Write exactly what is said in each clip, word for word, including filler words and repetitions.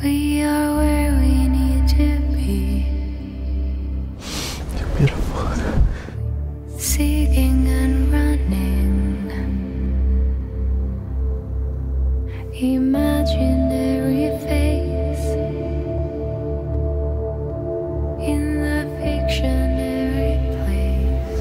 We are where we need to be. You're beautiful. Seeking and running. Imaginary face in the fictionary place.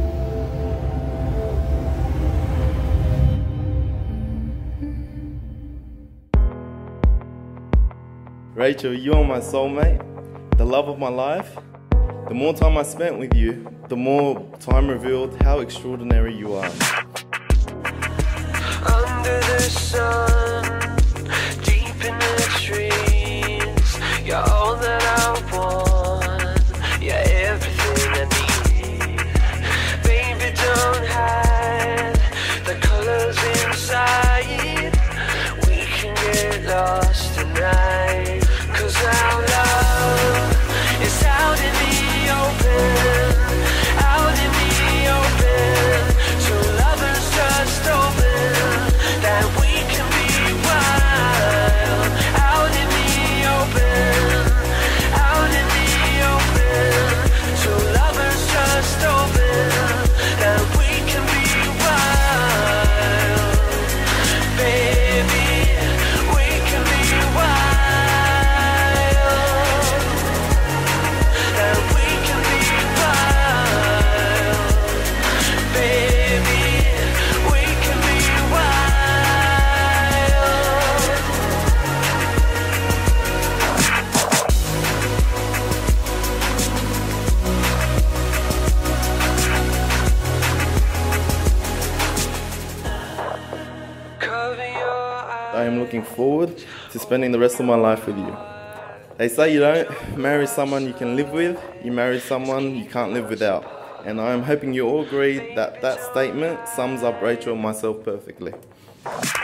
Rachel, you are my soulmate, the love of my life. The more time I spent with you, the more time revealed how extraordinary you are. Under the sun, deep in the trees, you're all that I want, you're everything I need. Baby, don't hide the colors inside. We can get lost tonight, 'cause our love is out in the open, out in the open. So lovers just open, that we can be wild, out in the open, out in the open. So lovers just open, that we can be wild, baby, we can be wild, that we can be wild, baby, we can be wild. Cover your eyes. I am looking forward to spending the rest of my life with you. They say you don't marry someone you can live with, you marry someone you can't live without. And I am hoping you all agree that that statement sums up Rachel and myself perfectly.